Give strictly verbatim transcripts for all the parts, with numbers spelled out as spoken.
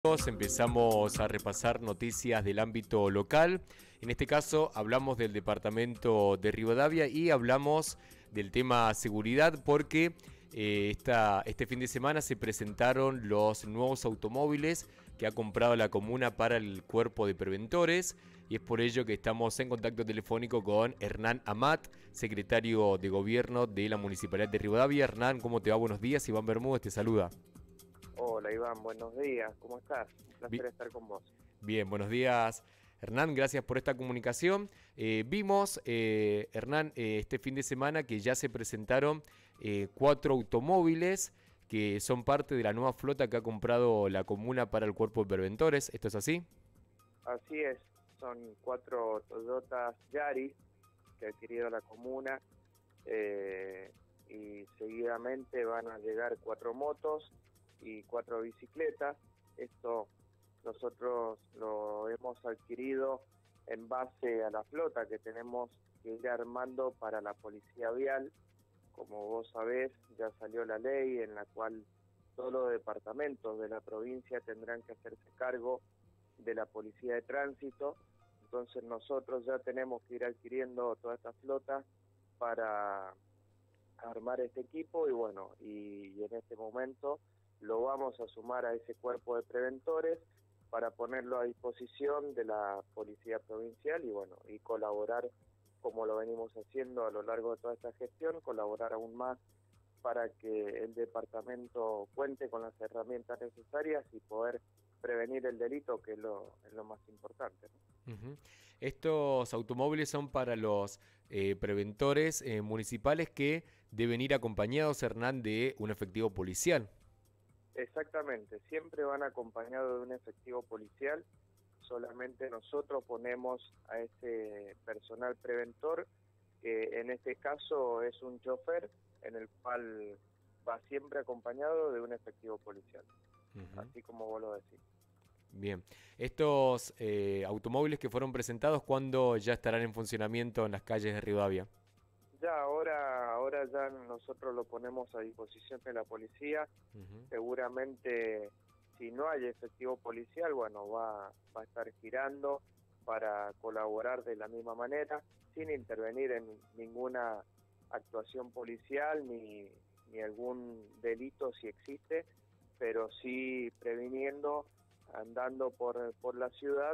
Empezamos a repasar noticias del ámbito local. En este caso hablamos del departamento de Rivadavia y hablamos del tema seguridad porque eh, esta, este fin de semana se presentaron los nuevos automóviles que ha comprado la comuna para el cuerpo de preventores y es por ello que estamos en contacto telefónico con Hernán Amat, secretario de gobierno de la Municipalidad de Rivadavia. Hernán, ¿cómo te va? Buenos días. Iván Bermúdez te saluda. Hola Iván, buenos días, ¿cómo estás? Un placer Bien, estar con vos. bien, buenos días Hernán, gracias por esta comunicación. Eh, vimos, eh, Hernán, eh, este fin de semana que ya se presentaron eh, cuatro automóviles que son parte de la nueva flota que ha comprado la comuna para el cuerpo de preventores, ¿esto es así? Así es, son cuatro Toyotas Yaris que ha adquirido la comuna eh, y seguidamente van a llegar cuatro motos y cuatro bicicletas. Esto nosotros lo hemos adquirido en base a la flota que tenemos que ir armando para la policía vial. Como vos sabés, ya salió la ley en la cual todos los departamentos de la provincia tendrán que hacerse cargo de la policía de tránsito. Entonces nosotros ya tenemos que ir adquiriendo toda esta flota para armar este equipo y bueno, y, y en este momento lo vamos a sumar a ese cuerpo de preventores para ponerlo a disposición de la policía provincial y bueno, y colaborar como lo venimos haciendo a lo largo de toda esta gestión, colaborar aún más para que el departamento cuente con las herramientas necesarias y poder prevenir el delito, que es lo, es lo más importante, ¿no? Uh-huh. Estos automóviles son para los eh, preventores eh, municipales que deben ir acompañados, Hernán, de un efectivo policial. Exactamente, siempre van acompañados de un efectivo policial. Solamente nosotros ponemos a ese personal preventor, que en este caso es un chofer, en el cual va siempre acompañado de un efectivo policial, uh-huh, así como vos lo decís. Bien, estos eh, automóviles que fueron presentados, ¿cuándo ya estarán en funcionamiento en las calles de Rivadavia? Ya ahora, ahora ya nosotros lo ponemos a disposición de la policía. Uh-huh. Seguramente si no hay efectivo policial, bueno, va, va a estar girando para colaborar de la misma manera, sin intervenir en ninguna actuación policial ni, ni algún delito si existe, pero sí previniendo, andando por, por la ciudad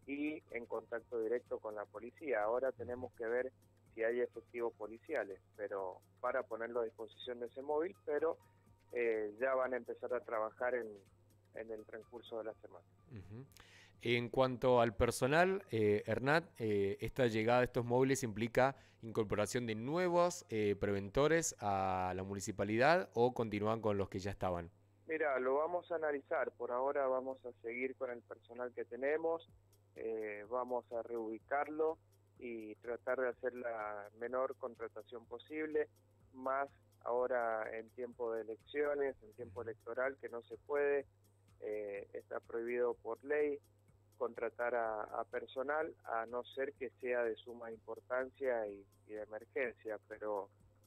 y en contacto directo con la policía. Ahora tenemos que ver si hay efectivos policiales, pero para ponerlo a disposición de ese móvil, pero eh, ya van a empezar a trabajar en, en el transcurso de la semana. Uh-huh. En cuanto al personal, eh, Hernán, eh, esta llegada de estos móviles implica incorporación de nuevos eh, preventores a la municipalidad o continúan con los que ya estaban. Mira, lo vamos a analizar. Por ahora vamos a seguir con el personal que tenemos, eh, vamos a reubicarlo y tratar de hacer la menor contratación posible, más ahora en tiempo de elecciones, en tiempo electoral, que no se puede, eh, está prohibido por ley contratar a, a personal, a no ser que sea de suma importancia y, y de emergencia, pero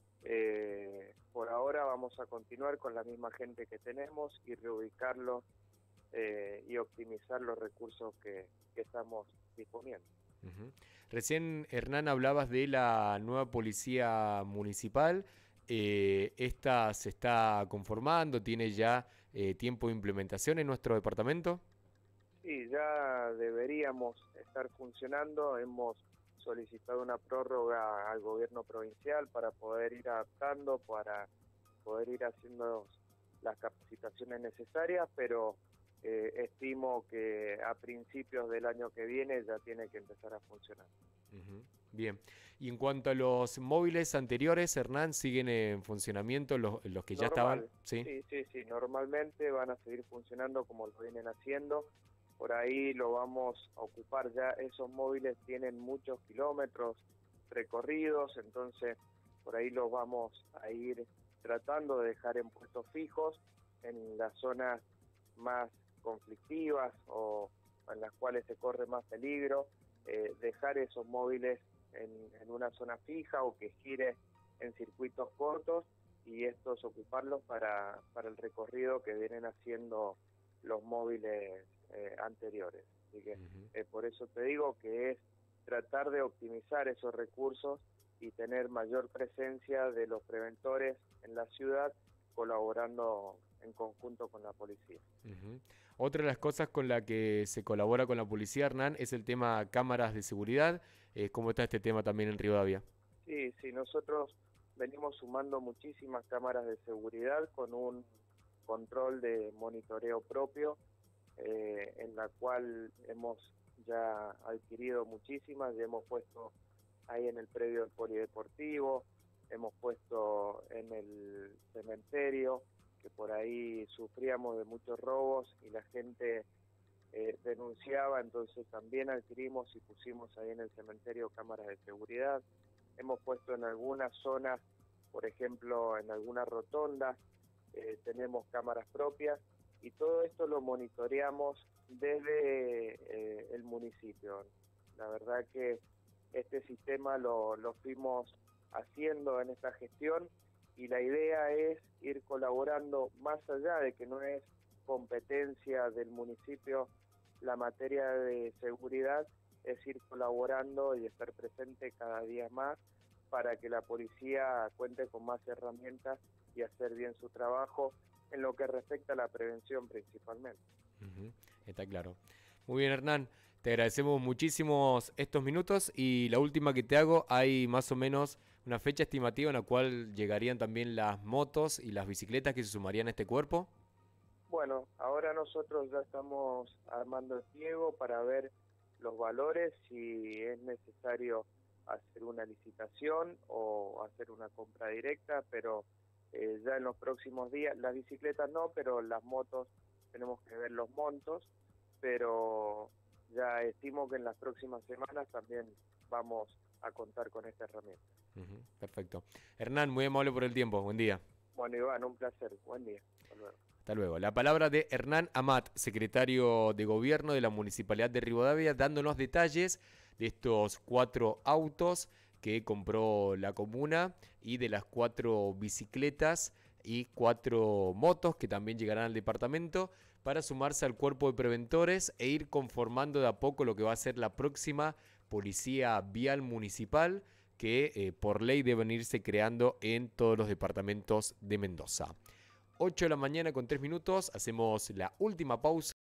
eh, por ahora vamos a continuar con la misma gente que tenemos y reubicarlos eh, y optimizar los recursos que, que estamos disponiendo. Uh-huh. Recién, Hernán, hablabas de la nueva policía municipal. Eh, ¿Esta se está conformando? ¿Tiene ya eh, tiempo de implementación en nuestro departamento? Sí, ya deberíamos estar funcionando. Hemos solicitado una prórroga al gobierno provincial para poder ir adaptando, para poder ir haciendo las capacitaciones necesarias, pero Eh, estimo que a principios del año que viene ya tiene que empezar a funcionar. Uh-huh. Bien. Y en cuanto a los móviles anteriores, Hernán, ¿siguen en funcionamiento los, los que ya Normal. estaban? ¿Sí? sí, sí, sí, normalmente van a seguir funcionando como lo vienen haciendo. Por ahí lo vamos a ocupar ya. Esos móviles tienen muchos kilómetros recorridos, entonces por ahí los vamos a ir tratando de dejar en puestos fijos en las zonas más conflictivas o en las cuales se corre más peligro, eh, dejar esos móviles en, en una zona fija o que gire en circuitos cortos y estos ocuparlos para, para el recorrido que vienen haciendo los móviles eh, anteriores. Así que Ujú. eh, por eso te digo que es tratar de optimizar esos recursos y tener mayor presencia de los preventores en la ciudad, colaborando en conjunto con la policía. Ujú. Otra de las cosas con la que se colabora con la policía, Hernán, es el tema cámaras de seguridad. Eh, ¿cómo está este tema también en Rivadavia? Sí, sí, nosotros venimos sumando muchísimas cámaras de seguridad con un control de monitoreo propio, eh, en la cual hemos ya adquirido muchísimas y hemos puesto ahí en el predio del polideportivo, hemos puesto en el cementerio, que por ahí sufríamos de muchos robos y la gente eh, denunciaba, entonces también adquirimos y pusimos ahí en el cementerio cámaras de seguridad. Hemos puesto en algunas zonas, por ejemplo, en algunas rotondas, eh, tenemos cámaras propias y todo esto lo monitoreamos desde eh, el municipio. La verdad que este sistema lo, lo fuimos haciendo en esta gestión y la idea es ir colaborando más allá de que no es competencia del municipio la materia de seguridad, es ir colaborando y estar presente cada día más para que la policía cuente con más herramientas y hacer bien su trabajo en lo que respecta a la prevención principalmente. Ujú. Está claro. Muy bien, Hernán. Te agradecemos muchísimo estos minutos y la última que te hago, hay más o menos una fecha estimativa en la cual llegarían también las motos y las bicicletas que se sumarían a este cuerpo. Bueno, ahora nosotros ya estamos armando el pliego para ver los valores, si es necesario hacer una licitación o hacer una compra directa, pero eh, ya en los próximos días, las bicicletas no, pero las motos tenemos que ver los montos, pero ya estimo que en las próximas semanas también vamos a contar con esta herramienta. Ujú. Perfecto. Hernán, muy amable por el tiempo. Buen día. Bueno, Iván, un placer. Buen día. Hasta luego. Hasta luego. La palabra de Hernán Amat, secretario de Gobierno de la Municipalidad de Rivadavia, dándonos detalles de estos cuatro autos que compró la comuna y de las cuatro bicicletas y cuatro motos que también llegarán al departamento para sumarse al cuerpo de preventores e ir conformando de a poco lo que va a ser la próxima policía vial municipal que eh, por ley deben irse creando en todos los departamentos de Mendoza. ocho de la mañana con tres minutos, hacemos la última pausa.